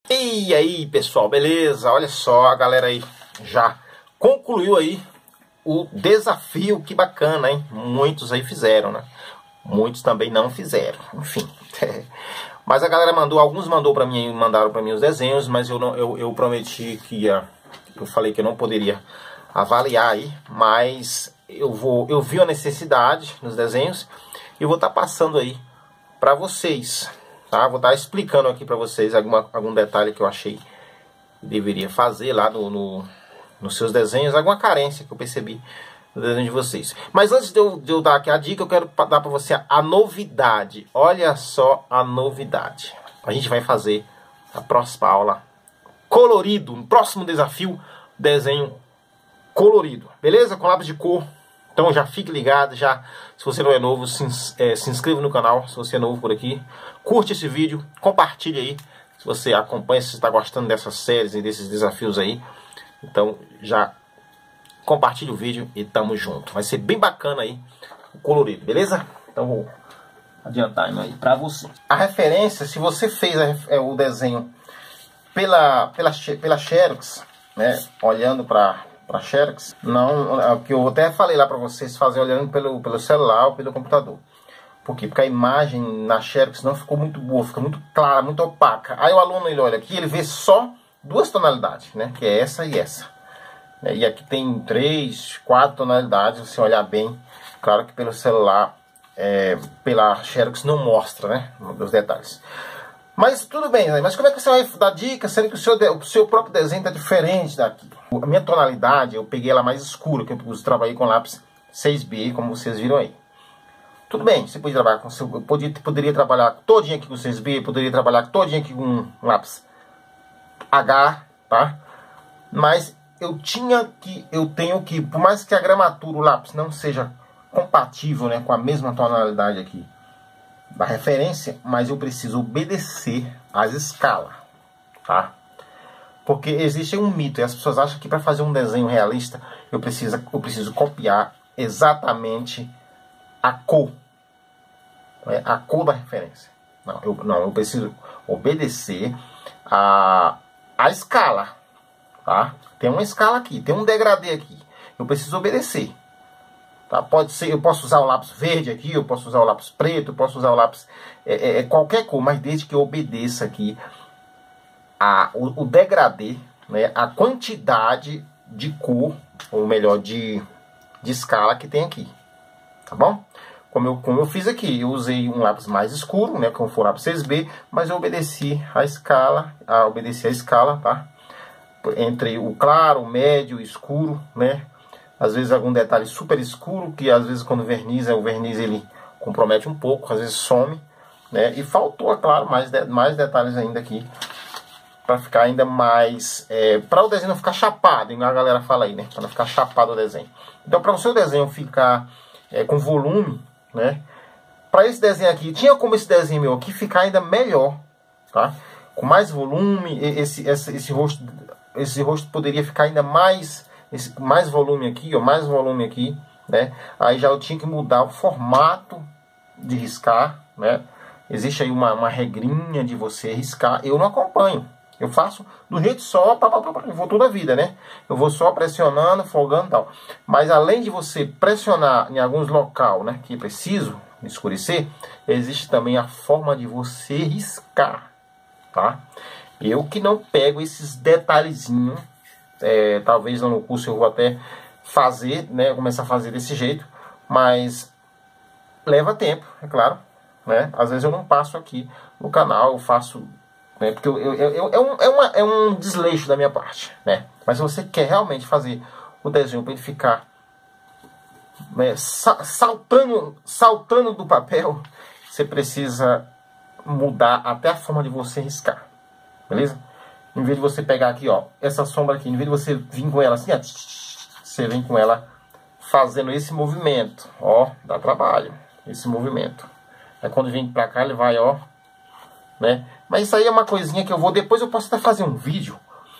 E aí, pessoal, beleza? Olha só, a galera aí já concluiu aí o desafio. Que bacana, hein? Muitos aí fizeram, né? Muitos também não fizeram, enfim. Mas a galera mandou, alguns mandaram para mim os desenhos, mas eu prometi que eu falei que eu não poderia avaliar aí, mas eu vi a necessidade nos desenhos e vou estar passando aí para vocês, tá? Vou estar explicando aqui para vocês algum detalhe que eu achei que deveria fazer lá nos seus desenhos, alguma carência que eu percebi no desenho de vocês. Mas antes de eu dar aqui a dica, eu quero dar para você a novidade. Olha só a novidade. A gente vai fazer a próxima aula colorido, no próximo desafio, desenho colorido, beleza? Com lápis de cor. Então já fique ligado, já, se você não é novo, se inscreva no canal, se você é novo por aqui. Curte esse vídeo, compartilhe aí, se você acompanha, se você está gostando dessas séries e desses desafios aí. Então já compartilhe o vídeo e tamo junto. Vai ser bem bacana aí o colorido, beleza? Então vou adiantar aí pra você. A referência, se você fez o desenho pela Xerox, né, olhando para Xerox, não, que eu até falei lá para vocês fazer olhando pelo celular ou pelo computador. Por quê? Porque a imagem na Xerox não ficou muito boa, fica muito clara, muito opaca. Aí o aluno, ele olha aqui, ele vê só duas tonalidades, né, que é essa e essa. E aqui tem 3, 4 tonalidades, se olhar bem. Claro que pelo celular, pela Xerox não mostra, né, os detalhes. Mas tudo bem, né? Mas como é que você vai dar dica, sendo que o seu próprio desenho está diferente daqui? A minha tonalidade, eu peguei ela mais escura, que eu trabalhei com lápis 6B, como vocês viram aí. Tudo bem, você podia trabalhar com poderia trabalhar todinho aqui com 6B, poderia trabalhar todinho aqui com lápis H, tá? Mas eu tenho que, por mais que a gramatura, o lápis não seja compatível, né, com a mesma tonalidade aqui da referência, mas eu preciso obedecer às escalas, tá? Porque existe um mito e as pessoas acham que para fazer um desenho realista eu preciso copiar exatamente a cor, né, a cor da referência. Não, eu preciso obedecer a escala, tá? Tem uma escala aqui, tem um degradê aqui. Eu preciso obedecer. Tá? Pode ser, eu posso usar o lápis verde aqui, eu posso usar o lápis preto, eu posso usar o lápis qualquer cor, mas desde que eu obedeça aqui o degradê, né, a quantidade de cor, ou melhor, de escala que tem aqui. Tá bom? Como eu fiz aqui, eu usei um lápis mais escuro, né, como for o lápis 6B, mas eu obedeci a escala, tá? Entre o claro, o médio, o escuro, né? Às vezes algum detalhe super escuro, que às vezes quando verniza, o verniz ele compromete um pouco, às vezes some, né? E faltou, é claro, mais detalhes ainda aqui, para ficar ainda mais, para o desenho não ficar chapado, igual a galera fala aí, né? Para não ficar chapado o desenho. Então, para o seu desenho ficar com volume, né? Para esse desenho aqui, tinha como esse desenho meu aqui ficar ainda melhor, tá? Com mais volume, esse rosto poderia ficar ainda mais volume aqui, ó, mais volume aqui, né? Aí já eu tinha que mudar o formato de riscar, né? Existe aí uma regrinha de você riscar. Eu não acompanho. Eu faço do jeito só, eu vou toda a vida, né? Eu vou só pressionando, folgando e tal. Mas além de você pressionar em alguns locais, né, que preciso escurecer, existe também a forma de você riscar, tá? Eu que não pego esses detalhezinhos, talvez no curso eu vou até fazer, né, começar a fazer desse jeito, mas leva tempo, é claro, né? Às vezes eu não passo aqui no canal, eu faço, né, porque é um desleixo da minha parte, né? Mas se você quer realmente fazer o desenho para ele ficar, né, saltando do papel, você precisa mudar até a forma de você riscar, beleza? Em vez de você pegar aqui, ó, essa sombra aqui, em vez de você vir com ela assim, ó, você vem com ela fazendo esse movimento, ó, dá trabalho, esse movimento. Aí quando vem pra cá, ele vai, ó, né? Mas isso aí é uma coisinha que depois eu posso até fazer um vídeo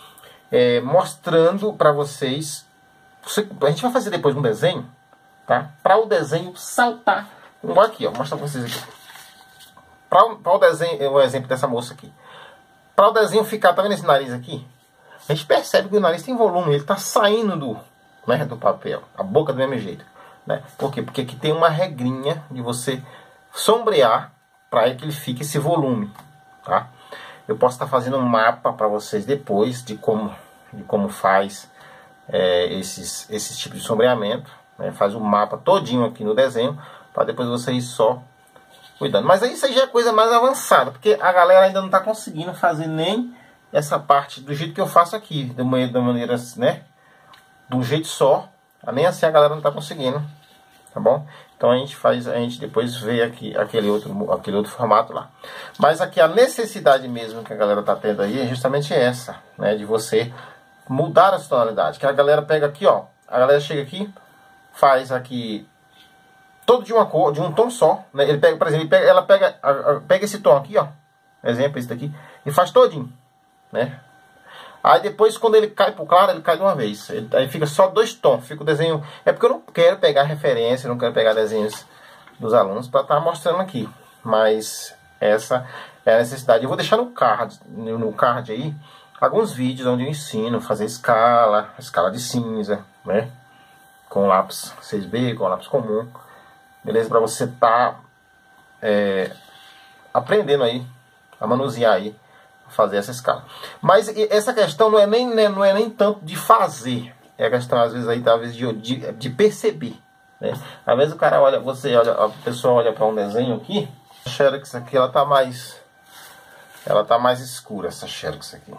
mostrando pra vocês. A gente vai fazer depois um desenho, tá? Para o desenho saltar. Igual aqui, ó, vou mostrar pra vocês aqui. Para o desenho, o exemplo dessa moça aqui. para o desenho ficar, tá vendo esse nariz aqui? A gente percebe que o nariz tem volume, ele está saindo do papel, a boca do mesmo jeito, né? Por quê? Porque aqui tem uma regrinha de você sombrear para que ele fique esse volume, tá? Eu posso estar fazendo um mapa para vocês depois de como faz esses tipos de sombreamento, né? Faz o mapa todinho aqui no desenho, para depois vocês só cuidando. Mas isso aí já é coisa mais avançada, porque a galera ainda não está conseguindo fazer nem essa parte do jeito que eu faço aqui, da maneira, né, de um jeito só. Nem assim a galera não está conseguindo, tá bom? Então a gente depois vê aqui aquele outro formato lá. Mas aqui a necessidade mesmo que a galera está tendo aí é justamente essa, né, de você mudar essa tonalidade. Que a galera pega aqui, ó, a galera chega aqui, faz aqui todo de uma cor, de um tom só, né? Ele pega, por exemplo, ela pega esse tom aqui, ó, exemplo esse daqui, e faz todinho, né? Aí depois, quando ele cai pro claro, ele cai de uma vez. Aí fica só 2 tons, fica o desenho. É porque eu não quero pegar referência, não quero pegar desenhos dos alunos para estar mostrando aqui. Mas essa é a necessidade. Eu vou deixar no card aí alguns vídeos onde eu ensino a fazer escala de cinza, né? Com lápis 6B, com lápis comum. Beleza? Para você estar aprendendo aí, a manusear aí, a fazer essa escala. Mas essa questão não é nem tanto de fazer. É a questão, às vezes, aí, talvez, de perceber. Né? Às vezes o cara olha, a pessoa olha para um desenho aqui, a Xerox aqui, ela tá mais escura, essa Xerox aqui.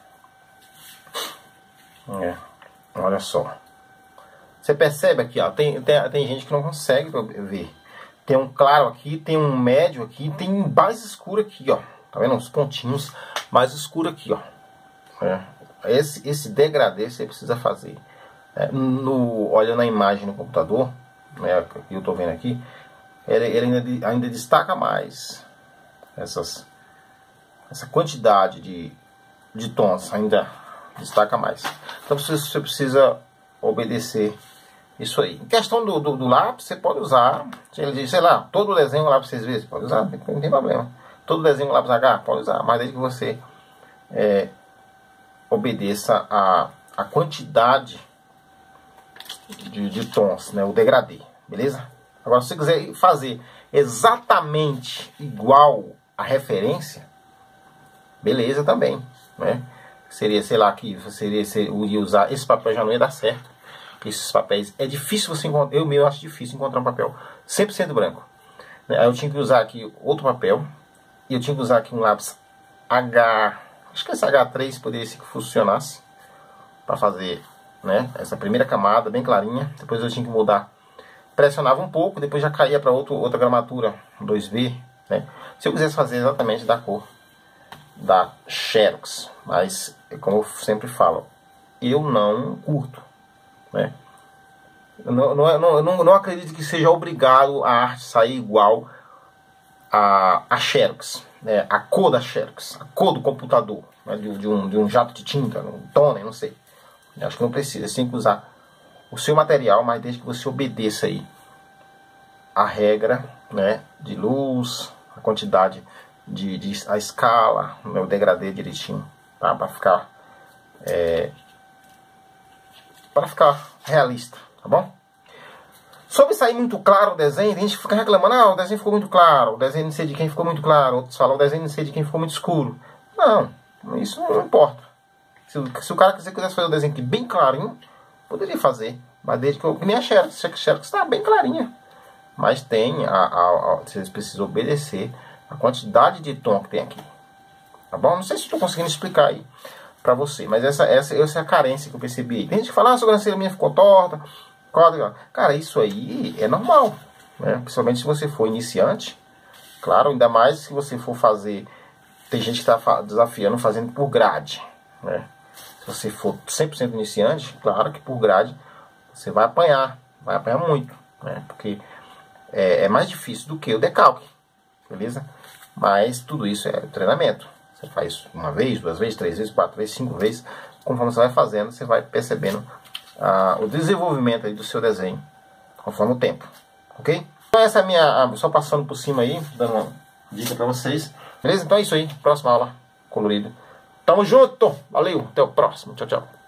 Olha só. Você percebe aqui, ó, tem gente que não consegue ver. Tem um claro aqui, tem um médio aqui, tem um mais escuro aqui, ó. Tá vendo? Uns pontinhos mais escuro aqui, ó. Esse degradê você precisa fazer. Olhando a imagem no computador, né, que eu tô vendo aqui, ele ainda destaca mais essa quantidade de tons, ainda destaca mais. Então você precisa obedecer isso aí. Em questão do lápis, você pode usar, sei lá, todo desenho lápis 6 vezes, pode usar, não tem problema. Todo desenho lápis H, pode usar, mas desde que você obedeça a quantidade de tons, né, o degradê, beleza? Agora, se você quiser fazer exatamente igual a referência, beleza também, né? Seria, sei lá, que ia usar esse papel, já não ia dar certo. Esses papéis, é difícil você encontrar, eu mesmo acho difícil encontrar um papel 100% branco. Aí eu tinha que usar aqui outro papel, e eu tinha que usar aqui um lápis H, acho que esse H3 poderia ser que funcionasse, para fazer, né, essa primeira camada bem clarinha. Depois eu tinha que mudar, pressionava um pouco, depois já caía para outra gramatura 2V, né? Se eu quisesse fazer exatamente da cor da Xerox, mas como eu sempre falo, eu não curto, né? Eu não acredito que seja obrigado a arte sair igual a Xerox, né? A cor da Xerox, a cor do computador, né? de um jato de tinta, um toner, não sei. Eu acho que não precisa, você tem que usar o seu material, mas desde que você obedeça aí a regra, né, de luz, a quantidade a escala, o degradê direitinho, tá? Para ficar realista, tá bom? Sobre sair muito claro o desenho, a gente fica reclamando, o desenho ficou muito claro, o desenho não sei de quem ficou muito claro, outros falam, o desenho não sei de quem ficou muito escuro. Não, isso não importa. Se o cara quisesse fazer o desenho aqui bem clarinho, poderia fazer, mas desde que nem a Xerox está bem clarinha. Mas vocês precisam obedecer a quantidade de tom que tem aqui, tá bom? Não sei se estou conseguindo explicar aí pra você, mas essa é a carência que eu percebi. Tem gente que fala, a sobrancelha minha ficou torta. Cara, isso aí é normal, né? Principalmente se você for iniciante. Claro, ainda mais se você for fazer. Tem gente que está desafiando fazendo por grade, né? Se você for 100% iniciante, claro que por grade você vai apanhar muito, né? Porque é mais difícil do que o decalque, beleza? Mas tudo isso é treinamento. Você faz uma vez, 2 vezes, 3 vezes, 4 vezes, 5 vezes. Conforme você vai fazendo, você vai percebendo o desenvolvimento aí do seu desenho conforme o tempo, ok? Então essa é a minha, só passando por cima aí, dando uma dica para vocês, beleza? Então é isso aí, próxima aula, colorido. Tamo junto. Valeu. Até o próximo. Tchau, tchau.